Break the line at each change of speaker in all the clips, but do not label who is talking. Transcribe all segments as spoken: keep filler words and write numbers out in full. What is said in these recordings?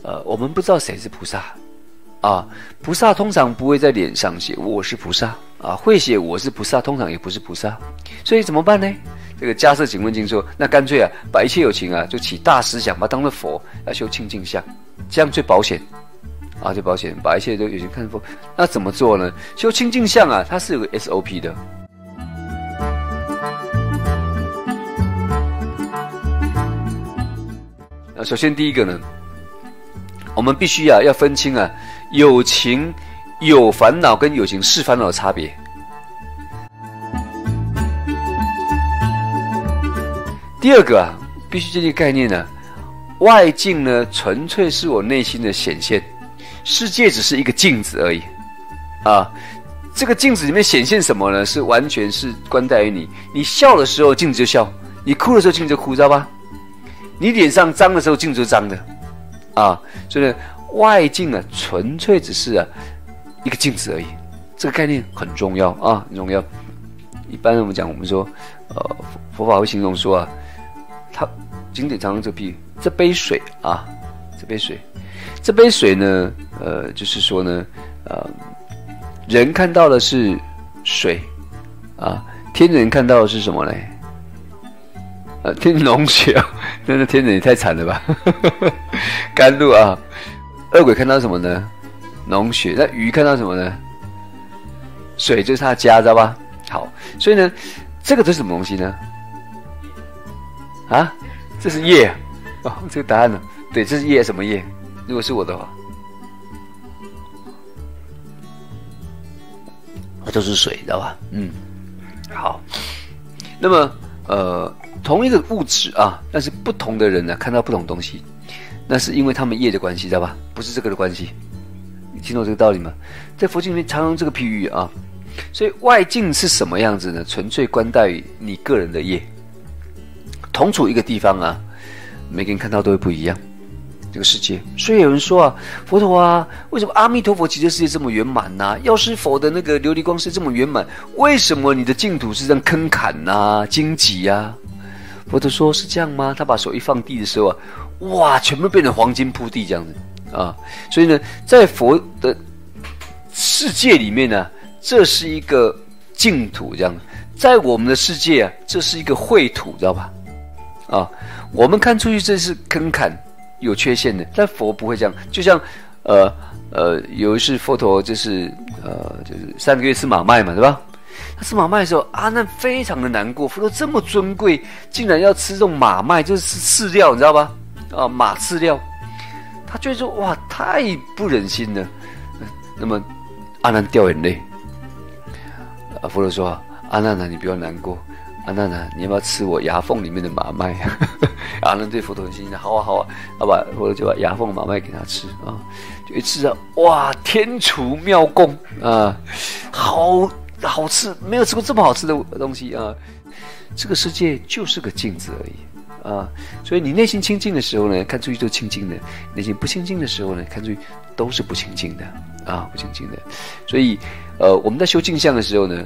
呃，我们不知道谁是菩萨啊。菩萨通常不会在脸上写我是菩萨啊，会写我是菩萨，通常也不是菩萨。所以怎么办呢？这个迦叶请问经说，那干脆啊，把一切有情啊，就起大思想，把它当作佛，来修清净相，这样最保险啊，最保险。把一切都有情看佛，那怎么做呢？修清净相啊，它是有个 S O P 的。那首先第一个呢，我们必须啊要分清啊有情有烦恼跟有情是烦恼的差别。第二个啊，必须建立概念呢、啊，外境呢纯粹是我内心的显现，世界只是一个镜子而已啊。这个镜子里面显现什么呢？是完全是关待于你。你笑的时候镜子就笑，你哭的时候镜子就哭，知道吧？你脸上脏的时候镜子就脏的啊。所以呢，外境啊纯粹只是啊一个镜子而已。这个概念很重要啊，很重要。一般我们讲，我们说，呃，佛法会形容说啊。他经典常用这个譬喻，这杯水啊，这杯水，这杯水呢，呃，就是说呢，呃，人看到的是水啊，天人看到的是什么呢？呃，天龙血啊，那那天人也太惨了吧，甘露啊，恶鬼看到什么呢？龙血。那鱼看到什么呢？水就是他的家，知道吧？好，所以呢，这个都是什么东西呢？啊，这是业哦，这个答案呢？对，这是业，什么业？如果是我的话，它都是水，知道吧？嗯，好。那么，呃，同一个物质啊，但是不同的人呢，看到不同东西，那是因为他们业的关系，知道吧？不是这个的关系。你听懂这个道理吗？在佛经里面常用这个譬喻啊，所以外境是什么样子呢？纯粹关待于你个人的业。同处一个地方啊，每个人看到都会不一样。这个世界，所以有人说啊，佛陀啊，为什么阿弥陀佛极乐世界这么圆满呐？药师佛的那个琉璃光是这么圆满，为什么你的净土是这样坑坎呐、荆棘啊？佛陀说是这样吗？他把手一放地的时候啊，哇，全部变成黄金铺地这样子啊。所以呢，在佛的世界里面呢、啊，这是一个净土这样；在我们的世界啊，这是一个秽土，知道吧？啊，我们看出去这是坑坎有缺陷的，但佛不会这样。就像呃呃，有一次佛陀就是呃就是三个月吃马麦嘛，对吧？他吃马麦的时候，阿难非常的难过。佛陀这么尊贵，竟然要吃这种马麦，就是饲料，你知道吧？啊，马饲料，他觉得说哇，太不忍心了。那么阿难掉眼泪。啊，佛陀说：“阿难啊，你不要难过。阿难啊，你要不要吃我牙缝里面的马麦啊？”阿难对佛陀很信心，好啊好啊，要把佛陀就把牙缝的马麦给他吃啊，就一吃啊，哇，天厨妙供啊，好好吃，没有吃过这么好吃的东西啊！这个世界就是个镜子而已啊，所以你内心清净的时候呢，看出去都清净的；内心不清净的时候呢，看出去都是不清净的啊，不清净的。所以，呃，我们在修镜像的时候呢，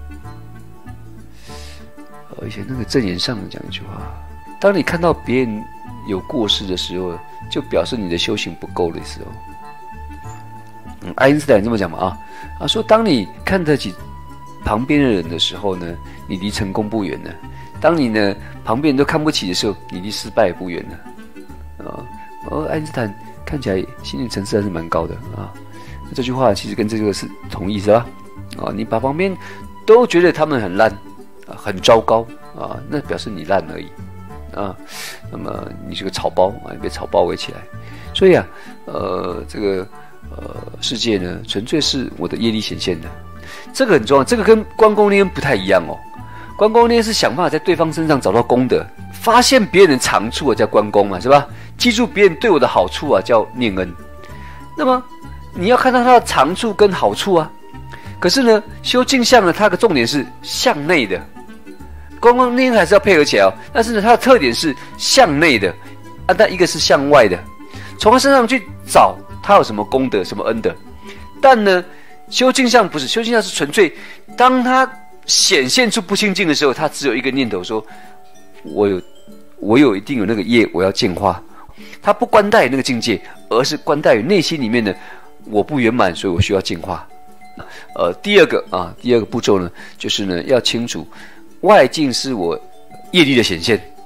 呃，以前那个正言上讲一句话。当你看到别人有过失的时候，就表示你的修行不够的时候。嗯，爱因斯坦这么讲嘛啊，啊说当你看得起旁边的人的时候呢，你离成功不远了；当你呢旁边人都看不起的时候，你离失败也不远了。啊，而爱因斯坦看起来心理层次还是蛮高的啊。这句话其实跟这个是同意是吧？啊，你把旁边都觉得他们很烂啊，很糟糕啊，那表示你烂而已。啊，那么你是个草包啊，你被草包围起来，所以啊，呃，这个呃世界呢，纯粹是我的业力显现的，这个很重要，这个跟关公念不太一样哦。关公念是想办法在对方身上找到功德，发现别人的长处啊，叫关公嘛，是吧？记住别人对我的好处啊，叫念恩。那么你要看到他的长处跟好处啊，可是呢，修镜像呢，它的重点是向内的。光光念还是要配合起来哦，但是呢，它的特点是向内的啊，但一个是向外的，从他身上去找他有什么功德、什么恩德。但呢，修镜像不是，修镜像是纯粹，当他显现出不清净的时候，他只有一个念头说：我有，我有一定有那个业，我要净化。 他不关待那个境界，而是关待于内心里面的我不圆满，所以我需要净化。呃，第二个啊，第二个步骤呢，就是呢要清楚外境是我业力的显现。